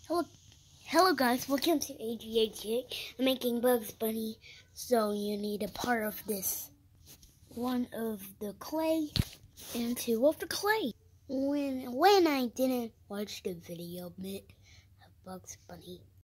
Hello, hello guys, welcome to AGAJ. I'm making Bugs Bunny, so you need a part of this. One of the clay and two of the clay. When I didn't watch the video bit of Bugs Bunny,